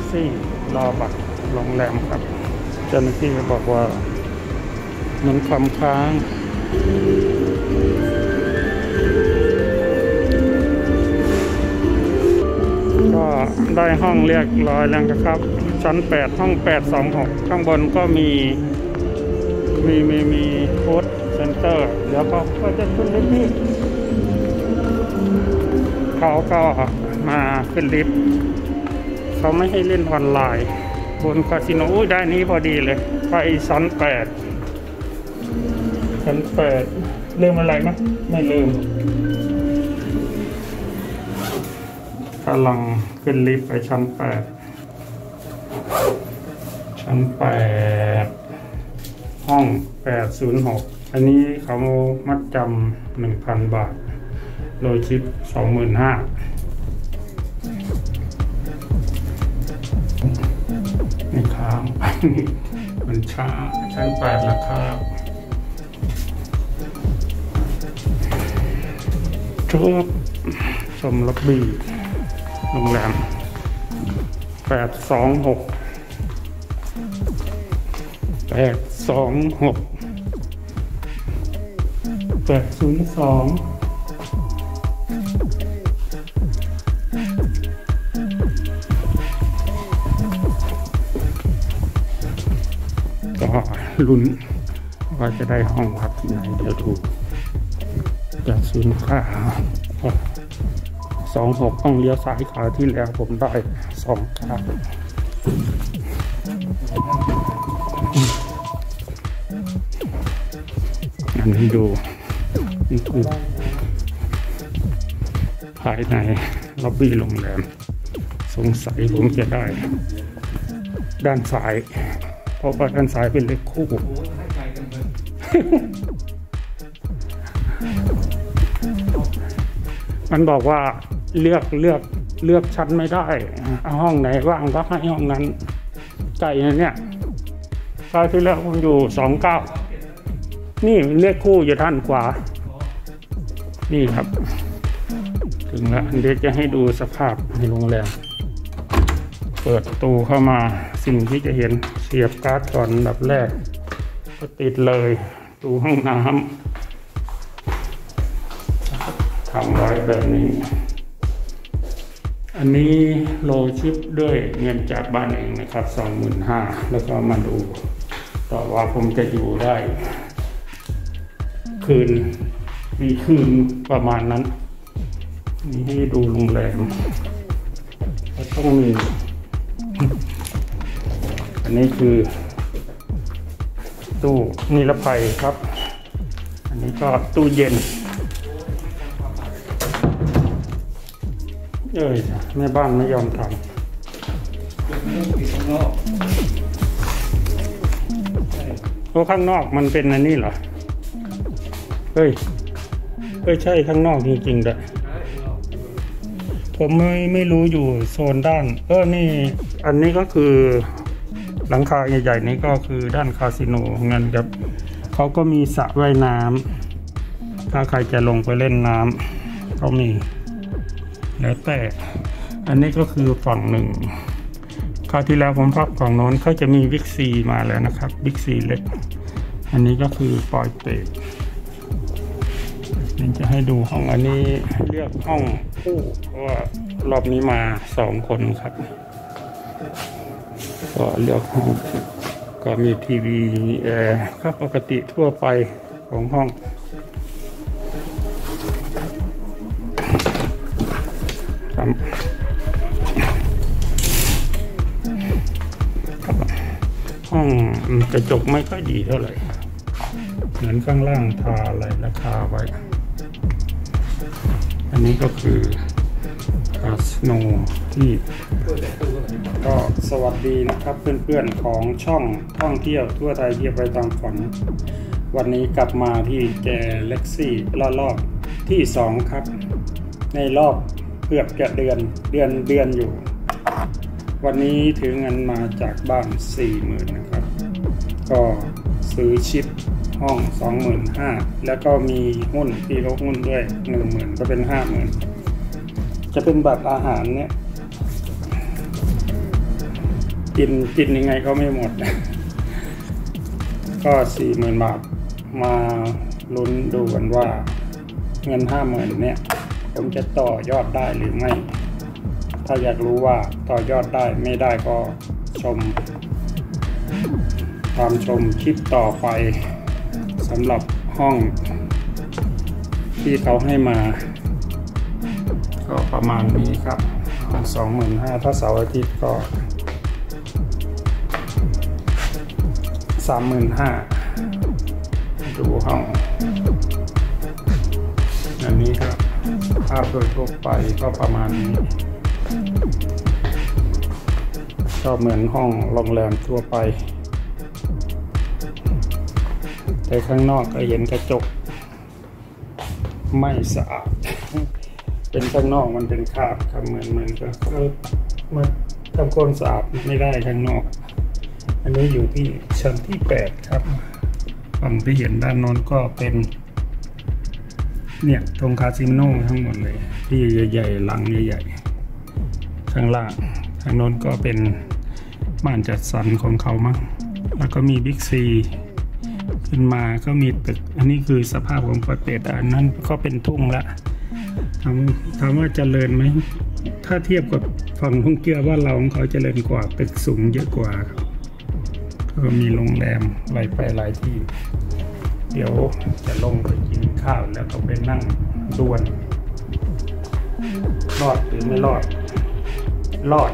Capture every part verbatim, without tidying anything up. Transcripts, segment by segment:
ซี่รอบัตรโรงแรมครับเจ้าหน้าที่ก็บอกว่ามันคำค้างก็ได้ห้องเรียกร้อยแล้วครับชั้นแปดห้องแปดสองหกข้างบนก็มีมีมีมีโค้ดเซ็นเตอร์เดี๋ยวก็ก็จะขึ้นลิฟต์นี่เขาก็มาขึ้นลิฟต์เขาไม่ให้เล่นออนไลน์บนคาสิโนได้นี้พอดีเลยไปชั้นแปดชั้นแปดลืมอะไรมั้ยไม่ลืมกำลังขึ้นลิฟต์ไปชั้นแปดชั้นแปดห้องแปดศูนย์หกอันนี้เขามัดจำหนึ่งพันบาทโดยชิปสองหมื่นห้าไม่ค้างมันช้าชั้นแปดราคาทุกชมล็อบบี้โรงแรมแปดสองหกแปดสองหกแปดศูนย์สองก็ลุ้นว่าจะได้ห้องพักที่ไหนเดี๋ยวดูจากศูนย์ค่าสองหกต้องเลี้ยวซ้ายขาที่แล้วผมได้สองค่าอันนี้ดูนี่คือภายในล็อบบี้โรงแรมสงสัยผมจะได้ด้านซ้ายเพราะว่าด้านซ้ายเป็นเลขคู่มันบอกว่าเลือกเลือกเลือกชั้นไม่ได้ห้องไหนว่างก็ให้ห้องนั้นไก่เนี่ยคราวที่แล้วผมอยู่สองเก้านี่เลขคู่อยู่ด้านขวานี่ครับถึงแล้วเดี๋ยวจะให้ดูสภาพในโรงแรมเปิดประตูเข้ามาสิ่งที่จะเห็นเสียบการ์ดก่อนอันดับแรกก็ติดเลยดูห้องน้ำทำไว้แบบนี้อันนี้โลชิปด้วยเงินจากบ้านเองนะครับสองหมื่นห้าแล้วก็มาดูต่อว่าผมจะอยู่ได้คืนมีคืนประมาณนั้นนี่ให้ดูโรงแรมก็ต้องมีอันนี้คือตู้นิรภัยครับอันนี้ก็ตู้เย็นเอ้ยแม่บ้านไม่ยอมทำเพราะข้างนอกมันเป็นอันนี้เหรอเฮ้ยเฮ้ยใช่ข้างนอกจริงๆด้วยผมไม่ไม่รู้อยู่โซนด้านเออนี่อันนี้ก็คือหลังคาใหญ่ๆนี้ก็คือด้านคาสิโนเงินครับเขาก็มีสระว่ายน้ำถ้าใครจะลงไปเล่นน้ำเขามีแล้วแต่อันนี้ก็คือฝั่งหนึ่งคราวที่แล้วผมพักฝั่งโน้นเขาจะมีบิ๊กซีมาแล้วนะครับบิ๊กซีเล็กอันนี้ก็คือปอยเปรตนี่จะให้ดูห้องอันนี้เรียกห้องคู่เพราะว่ารอบนี้มาสองคนครับก็เลือกห้องก็มีทีวีมีแอร์ก็ปกติทั่วไปของห้องห้องกระจกไม่ค่อยดีเท่าไหร่เหมือนข้างล่างทาอะไรราคาไว้อันนี้ก็คือคาสิโนที่ก็สวัสดีนะครับเพื่อนๆของช่องท่องเที่ยวทั่วไทยเที่ยวไปตามฝันวันนี้กลับมาที่แกเล็กซี่รอบที่สองครับในรอบเกือบจะเดือนเดือนเดือนอยู่วันนี้ถือเงินมาจากบ้าน สี่หมื่น นะครับก็ซื้อชิปห้อง สองหมื่นห้าพัน แล้วก็มีหุ้นที่ลดหุ้นด้วย หนึ่งหมื่น ก็เป็น ห้าหมื่น จะเป็นบัตรอาหารเนี่ยกินกินยังไงก็ไม่หมด ก็สี่หมื่นบาทมาลุ้นดูกันว่าเงินห้าหมื่นเนี่ยผมจะต่อยอดได้หรือไม่ถ้าอยากรู้ว่าต่อยอดได้ไม่ได้ก็ชมตามชมคลิปต่อไปสำหรับห้องที่เขาให้มาก็ประมาณนี้ครับสองหมื่นห้าถ้าเสาร์อาทิตย์ก็สามหมื่นห้าดูห้องอันนี้ครับภาพโดยทั่วไปก็ประมาณนี้ก็เหมือนห้องโรงแรมทั่วไปแต่ข้างนอกก็เห็นกระจกไม่สะอาด เป็นข้างนอกมันเป็นคราบครับเหมือนเหมือนกับมาทำความสะอาดไม่ได้ข้างนอกอันนี้อยู่ที่ชั้นที่แปดครับฝั่งที่เห็นด้านโน้นก็เป็นเนี่ยตรงคาสิโนทั้งหมดเลยที่ใหญ่ๆหลังใหญ่ๆข้างล่างทางโน้นก็เป็นบ้านจัดสรรของเขามั้งแล้วก็มีบิ๊กซีขึ้นมาก็มีตึกอันนี้คือสภาพของประเทศอันนั้นก็เป็นทุ่งละถามถามว่าเจริญไหมถ้าเทียบกับฝั่งท่องเที่ยวว่าเราของเขาเจริญกว่าตึกสูงเยอะกว่าก็มีโรงแรมหลายไปหลายที่เดี๋ยวจะลงไปกินข้าวแล้วก็ไปนั่งด่วนรอดหรือไม่รอดรอด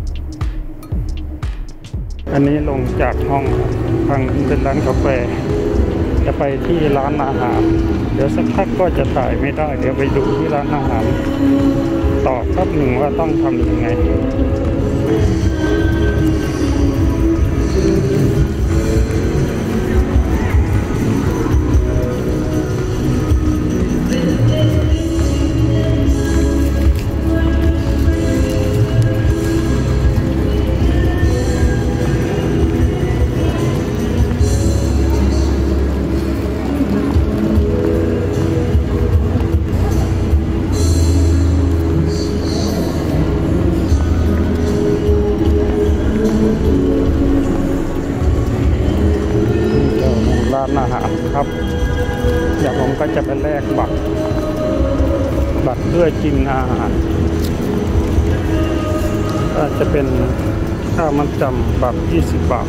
อันนี้ลงจากห้องทางเป็นร้านกาแฟจะไปที่ร้านอาหารเดี๋ยวสักพักก็จะถ่ายไม่ได้เดี๋ยวไปดูที่ร้านอาหารต่อครับหนึ่งว่าต้องทำยังไงร้านอาหารครับเดี๋ยวผมก็จะไปแลกบัตรบัตรเพื่อกินอาหารก็จะเป็นค่ามัดจำบัตรยี่สิบบาท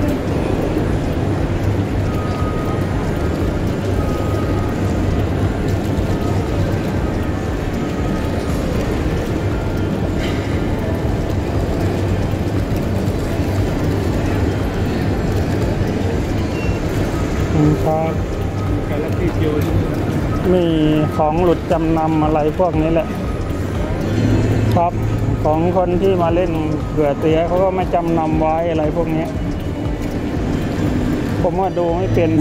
ครับมีของหลุดจำนำอะไรพวกนี้แหละครับของคนที่มาเล่นเผื่อเสียเขาก็ไม่จำนำไว้อะไรพวกนี้ผมว่าดูไม่เป็น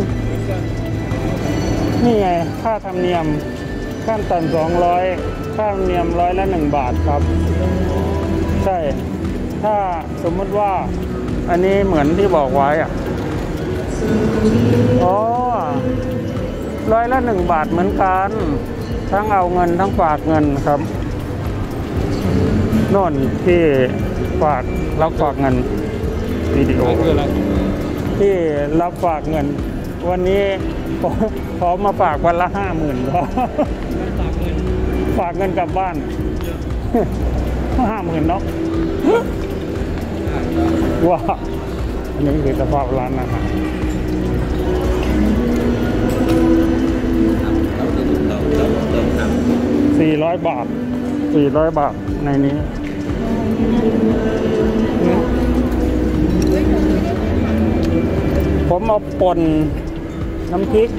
นี่ไงค่าธรรมเนียมขั้นต่ำสองร้อยค่าธรรมเนียมร้อยละหนึ่งบาทครับใช่ถ้าสมมติว่าอันนี้เหมือนที่บอกไว้อะอ๋อร้อยละหนึ่งบาทเหมือนกันทั้งเอาเงินทั้งฝากเงินครับโน่นที่ฝากรับฝากเงินวิดีโอที่รับฝากเงินวันนี้ขอมาฝากวันละห้าหมื่นก็ฝากเงินกลับบ้านห้าหมื่นเนาะว้าอันนี้คือสภาพร้านอาหารสี่ร้อยบาทสี่ร้อยบาทในนี้ผมเอาป่นน้ำพริก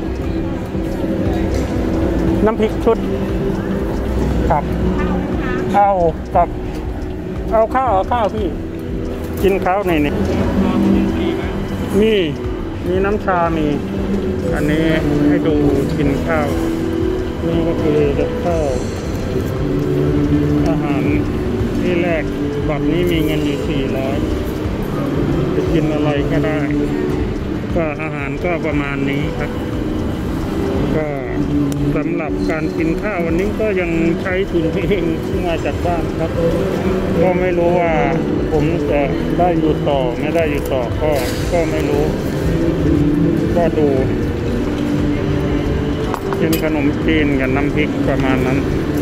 น้ำพริกชุดครับเอากับเอาข้าวเอาข้าวพี่กินข้าวในนี้มีมีน้ำชามีอันนี้ให้ดูกินข้าวนี่ก็คือกับข้าวอาหารที่แรกบัตรนี้มีเงินอยู่สี่ร้อยจะกินอะไรก็ได้ก็อาหารก็ประมาณนี้ครับก็สำหรับการกินข้าววันนี้ก็ยังใช้ทุนเองที่มาจากบ้านครับก็ไม่รู้ว่าผมจะได้อยู่ต่อไม่ได้อยู่ต่อก็ก็ไม่รู้ก็ดูกินขนมจีนกับน้ำพริกประมาณนั้น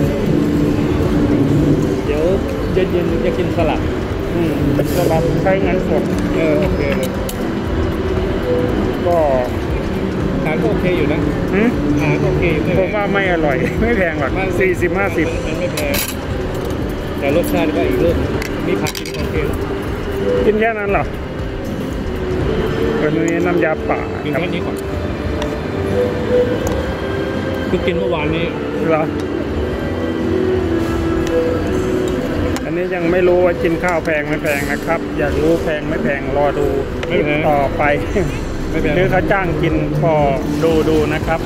เดี๋ยวเย็นๆจะกินสลัดอืมสลัดใช้เงินสดเออโอเคเลยก็อาหารก็โอเคอยู่นะอาหารโอเคผมว่าไม่อร่อยไม่แพงหรอกสี่สิบห้าสิบมันไม่แพงแต่รสชาติก็อีกเรื่องมีผักกินโอเคกินแค่นั้นเหรอเป็นนี้น้ำยาป่ากินแค่นี้ก่อนคือกินเมื่อวานนี้เหรออันนี้ยังไม่รู้ว่ากินข้าวแพงไม่แพงนะครับอยากรู้แพงไม่แพงรอดูต่อไปหรือเขาจ้างกินก็ดูดูนะครับ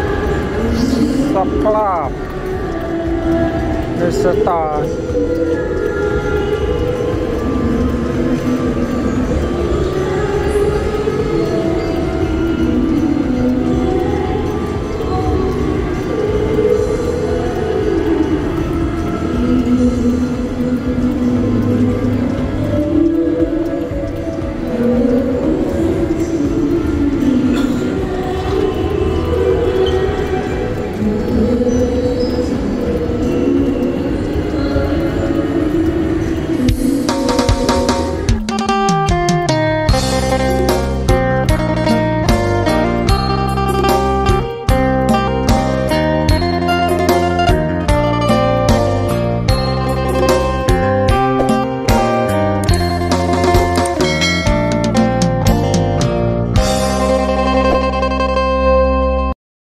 สภาพในสตาร์